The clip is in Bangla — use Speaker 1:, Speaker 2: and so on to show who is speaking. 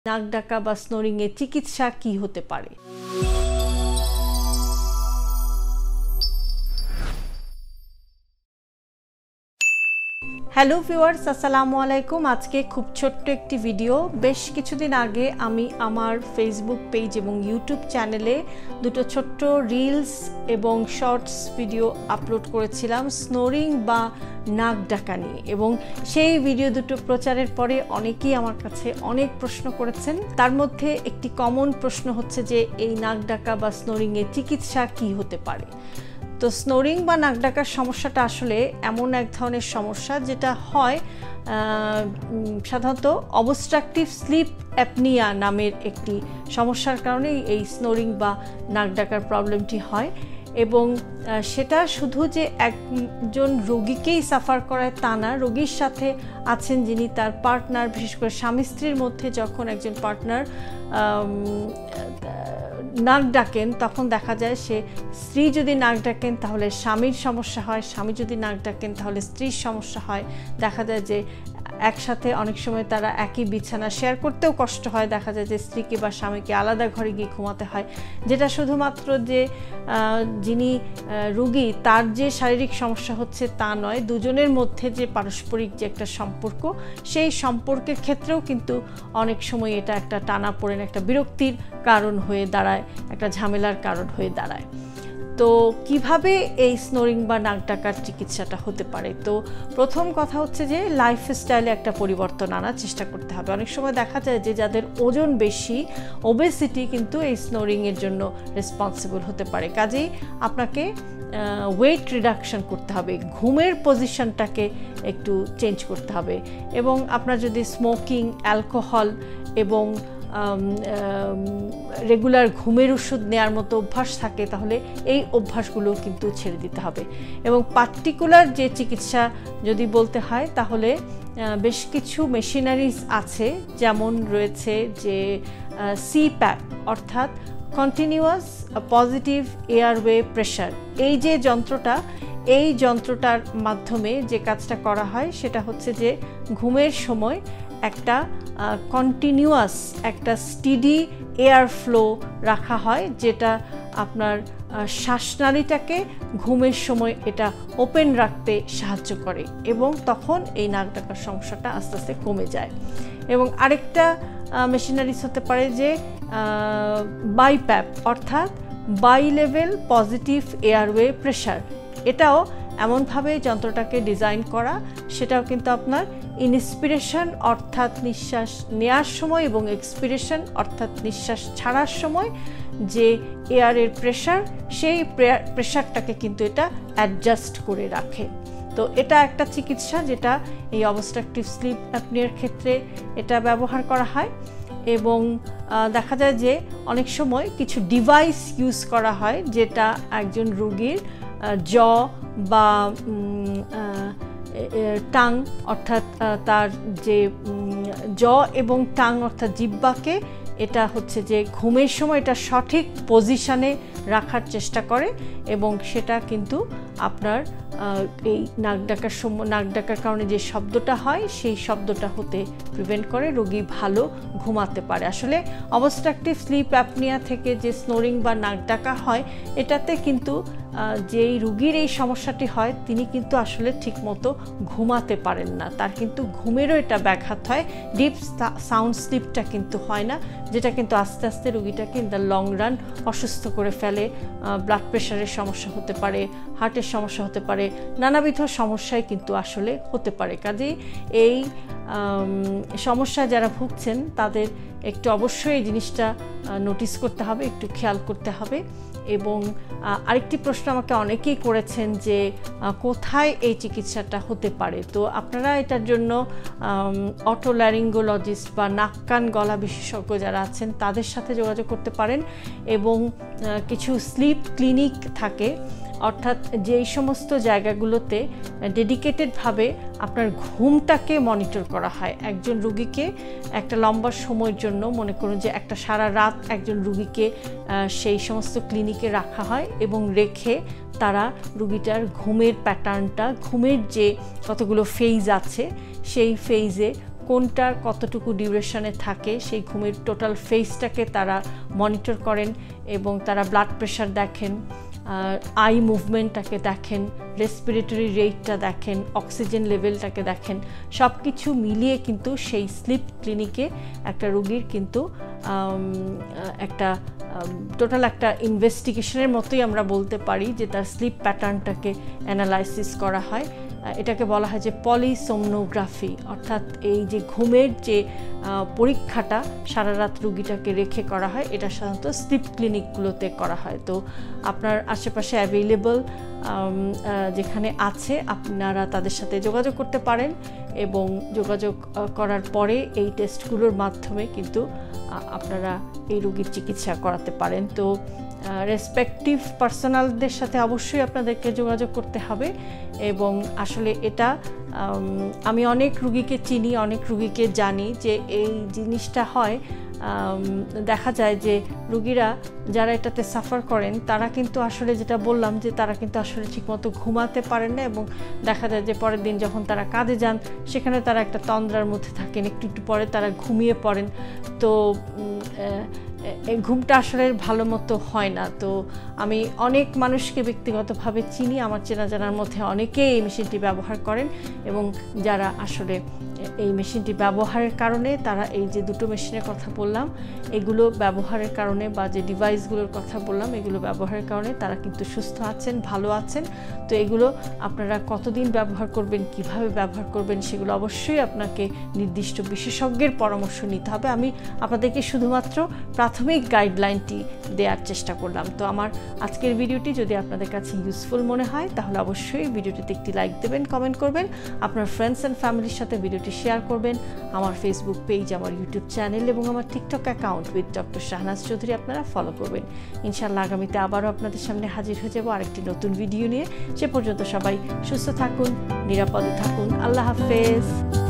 Speaker 1: নাক ডাকা বা স্নোরিং এর চিকিৎসা কি হতে পারে। হ্যালো ভিউয়ার্স, আসসালামু আলাইকুম। আজকে খুব ছোট্ট একটি ভিডিও। বেশ কিছুদিন আগে আমি আমার ফেসবুক পেজ এবং ইউটিউব চ্যানেলে দুটো ছোট্ট রিলস এবং শর্টস ভিডিও আপলোড করেছিলাম স্নোরিং বা নাক ডাকা নিয়ে, এবং সেই ভিডিও দুটো প্রচারের পরে অনেকেই আমার কাছে অনেক প্রশ্ন করেছেন। তার মধ্যে একটি কমন প্রশ্ন হচ্ছে যে এই নাক ডাকা বা স্নোরিং এর চিকিৎসা কি হতে পারে। তো স্নোরিং বা নাক ডাকার সমস্যাটা আসলে এমন এক ধরনের সমস্যা যেটা হয় সাধারণত অবস্ট্রাকটিভ স্লিপ অ্যাপনিয়া নামের একটি সমস্যার কারণেই এই স্নোরিং বা নাক ডাকার প্রবলেমটি হয়, এবং সেটা শুধু যে একজন রোগীকেই সাফার করায় তা না, রোগীর সাথে আছেন যিনি তার পার্টনার, বিশেষ করে স্বামী স্ত্রীর মধ্যে যখন একজন পার্টনার নাক ডাকেন তখন দেখা যায় সে স্ত্রী যদি নাক ডাকেন তাহলে স্বামীর সমস্যা হয়, স্বামী যদি নাক ডাকেন তাহলে স্ত্রীর সমস্যা হয়। দেখা যায় যে একসাথে অনেক সময় তারা একই বিছানা শেয়ার করতেও কষ্ট হয়, দেখা যায় যে স্ত্রীকে বা স্বামীকে আলাদা ঘরে গিয়ে ঘুমাতে হয়, যেটা শুধুমাত্র যে যিনি রোগী তার যে শারীরিক সমস্যা হচ্ছে তা নয়, দুজনের মধ্যে যে পারস্পরিক যে একটা সম্পর্ক, সেই সম্পর্কের ক্ষেত্রেও কিন্তু অনেক সময় এটা একটা টানাপোড়েন, একটা বিরক্তির কারণ হয়ে দাঁড়ায়, একটা ঝামেলার কারণ হয়ে দাঁড়ায়। তো কিভাবে এই স্নোরিং বা নাক ডাকার চিকিৎসাটা হতে পারে? তো প্রথম কথা হচ্ছে যে লাইফস্টাইলে একটা পরিবর্তন আনার চেষ্টা করতে হবে। অনেক সময় দেখা যায় যে যাদের ওজন বেশি, ওবেসিটি কিন্তু এই স্নোরিংয়ের জন্য রেসপন্সিবল হতে পারে। কাজেই আপনাকে ওয়েট রিডাকশন করতে হবে, ঘুমের পজিশনটাকে একটু চেঞ্জ করতে হবে, এবং আপনার যদি স্মোকিং, অ্যালকোহল এবং রেগুলার ঘুমের ওষুধ নেওয়ার মতো অভ্যাস থাকে তাহলে এই অভ্যাসগুলো কিন্তু ছেড়ে দিতে হবে। এবং পার্টিকুলার যে চিকিৎসা যদি বলতে হয় তাহলে বেশ কিছু মেশিনারিজ আছে, যেমন রয়েছে যে সিপ্যাপ অর্থাৎ কন্টিনিউয়াস পজিটিভ এয়ারওয়ে প্রেশার। এই যে যন্ত্রটা, এই যন্ত্রটার মাধ্যমে যে কাজটা করা হয় সেটা হচ্ছে যে ঘুমের সময় একটা কন্টিনিউয়াস একটা স্টিডি এয়ার ফ্লো রাখা হয়, যেটা আপনার শ্বাসনালীটাকে ঘুমের সময় এটা ওপেন রাখতে সাহায্য করে, এবং তখন এই নাক ডাকার সমস্যাটা আস্তে আস্তে কমে যায়। এবং আরেকটা মেশিনারিজ হতে পারে যে বাইপ্যাপ অর্থাৎ bi level positive airway pressure. এটাও এমনভাবে যন্ত্রটাকে ডিজাইন করা, সেটাও কিন্তু আপনার ইনস্পিরেশন অর্থাৎ নিঃশ্বাস নেওয়ার সময় এবং এক্সপিরেশন অর্থাৎ নিঃশ্বাস ছাড়ার সময় যে এয়ারের প্রেশার, সেই প্রেশারটাকে কিন্তু এটা অ্যাডজাস্ট করে রাখে। তো এটা একটা চিকিৎসা যেটা এই অবস্ট্রাকটিভ স্লিপ অ্যাপনিয়ার ক্ষেত্রে এটা ব্যবহার করা হয়। এবং দেখা যায় যে অনেক সময় কিছু ডিভাইস ইউজ করা হয় যেটা একজন রোগীর জ বা টাং অর্থাৎ তার যে জ এবং টাং অর্থাৎ জিহ্বাকে এটা হচ্ছে যে ঘুমের সময় এটা সঠিক পজিশনে রাখার চেষ্টা করে, এবং সেটা কিন্তু আপনার এই নাক ডাকার কারণে যে শব্দটা হয় সেই শব্দটা হতে প্রিভেন্ট করে, রোগী ভালো ঘুমাতে পারে। আসলে অবস্ট্রাকটিভ স্লিপ অ্যাপনিয়া থেকে যে স্নোরিং বা নাক ডাকা হয় এটাতে কিন্তু যেই রোগীর এই সমস্যাটি হয় তিনি কিন্তু আসলে ঠিকমতো ঘুমাতে পারেন না, তার কিন্তু ঘুমেরও এটা ব্যাঘাত হয়, ডিপ সাউন্ড স্লিপটা কিন্তু হয় না, যেটা কিন্তু আস্তে আস্তে রোগীটাকে ইন দ্য লং রান অসুস্থ করে ফেলে। ব্লাড প্রেশারের সমস্যা হতে পারে, হার্টের সমস্যা হতে পারে, নানাবিধ সমস্যাই কিন্তু আসলে হতে পারে। কাজেই এই সমস্যায় যারা ভুগছেন তাদের একটু অবশ্যই এই জিনিসটা নোটিস করতে হবে, একটু খেয়াল করতে হবে। এবং আরেকটি প্রশ্ন আমাকে অনেকেই করেছেন যে কোথায় এই চিকিৎসাটা হতে পারে। তো আপনারা এটার জন্য অটোল্যারিঙ্গোলজিস্ট বা নাক কান গলা বিশেষজ্ঞ যারা আছেন তাদের সাথে যোগাযোগ করতে পারেন, এবং কিছু স্লিপ ক্লিনিক থাকে, অর্থাৎ যেই সমস্ত জায়গাগুলোতে ডেডিকেটেডভাবে আপনার ঘুমটাকে মনিটর করা হয়। একজন রোগীকে একটা লম্বা সময়ের জন্য, মনে করুন যে একটা সারা রাত একজন রোগীকে সেই সমস্ত ক্লিনিকে রাখা হয়, এবং রেখে তারা রোগীটার ঘুমের প্যাটার্নটা, ঘুমের যে কতগুলো ফেজ আছে সেই ফেজে কোনটার কতটুকু ডিউরেশনে থাকে সেই ঘুমের টোটাল ফেজটাকে তারা মনিটর করেন এবং তারা ব্লাড প্রেশার দেখেন, আই মুভমেন্টটাকে দেখেন, রেসপিরেটরি রেটটা দেখেন, অক্সিজেন লেভেলটাকে দেখেন। সব কিছু মিলিয়ে কিন্তু সেই স্লিপ ক্লিনিকে একটা রোগীর কিন্তু একটা টোটাল একটা ইনভেস্টিগেশনের মতোই আমরা বলতে পারি যে তার স্লিপ প্যাটার্নটাকে অ্যানালাইসিস করা হয়। এটাকে বলা হয় যে পলিসোমনোগ্রাফি, অর্থাৎ এই যে ঘুমের যে পরীক্ষাটা সারা রাত রুগীটাকে রেখে করা হয়, এটা সাধারণত স্লিপ ক্লিনিকগুলোতে করা হয়। তো আপনার আশেপাশে অ্যাভেলেবল যেখানে আছে আপনারা তাদের সাথে যোগাযোগ করতে পারেন এবং যোগাযোগ করার পরে এই টেস্টগুলোর মাধ্যমে কিন্তু আপনারা এই রোগীর চিকিৎসা করাতে পারেন। তো রেসপেক্টিভ পার্সোনালদের সাথে অবশ্যই আপনাদেরকে যোগাযোগ করতে হবে। এবং আসলে এটা আমি অনেক রুগীকে চিনি, অনেক রুগীকে জানি যে এই জিনিসটা হয়। দেখা যায় যে রুগীরা যারা এটাতে সাফার করেন তারা কিন্তু আসলে যেটা বললাম যে তারা কিন্তু আসলে ঠিকমতো ঘুমাতে পারেন না এবং দেখা যায় যে পরের দিন যখন তারা কাজে যান সেখানে তারা একটা তন্দ্রার মধ্যে থাকেন, একটু একটু পরে তারা ঘুমিয়ে পড়েন। তো এই ঘুমটা আসলে ভালো মতো হয় না। তো আমি অনেক মানুষকে ব্যক্তিগতভাবে চিনি, আমার চেনা জানার মধ্যে অনেকেই এই মেশিনটি ব্যবহার করেন এবং যারা আসলে এই মেশিনটি ব্যবহারের কারণে তারা এই যে দুটো মেশিনের কথা বললাম এগুলো ব্যবহারের কারণে বা যে ডিভাইসগুলোর কথা বললাম এগুলো ব্যবহারের কারণে তারা কিন্তু সুস্থ আছেন, ভালো আছেন। তো এগুলো আপনারা কতদিন ব্যবহার করবেন, কিভাবে ব্যবহার করবেন সেগুলো অবশ্যই আপনাকে নির্দিষ্ট বিশেষজ্ঞের পরামর্শ নিতে হবে। আমি আপনাদেরকে শুধুমাত্র প্রাথমিক গাইডলাইনটি দেওয়ার চেষ্টা করলাম। তো আমার আজকের ভিডিওটি যদি আপনাদের কাছে ইউজফুল মনে হয় তাহলে অবশ্যই ভিডিওটিতে একটি লাইক দেবেন, কমেন্ট করবেন, আপনার ফ্রেন্ডস অ্যান্ড ফ্যামিলির সাথে ভিডিওটি শেয়ার করবেন। আমার ফেসবুক পেজ, আমার ইউটিউব চ্যানেল এবং আমার TikTok account with doctor Shahnaz Chowdhury আপনারা ফলো করবেন। ইনশাআল্লাহ আগামীতে আবারও আপনাদের সামনে হাজির হয়ে যাব আরেকটি নতুন ভিডিও নিয়ে। সে পর্যন্ত সবাই সুস্থ থাকুন, নিরাপদে থাকুন। আল্লাহ হাফেজ।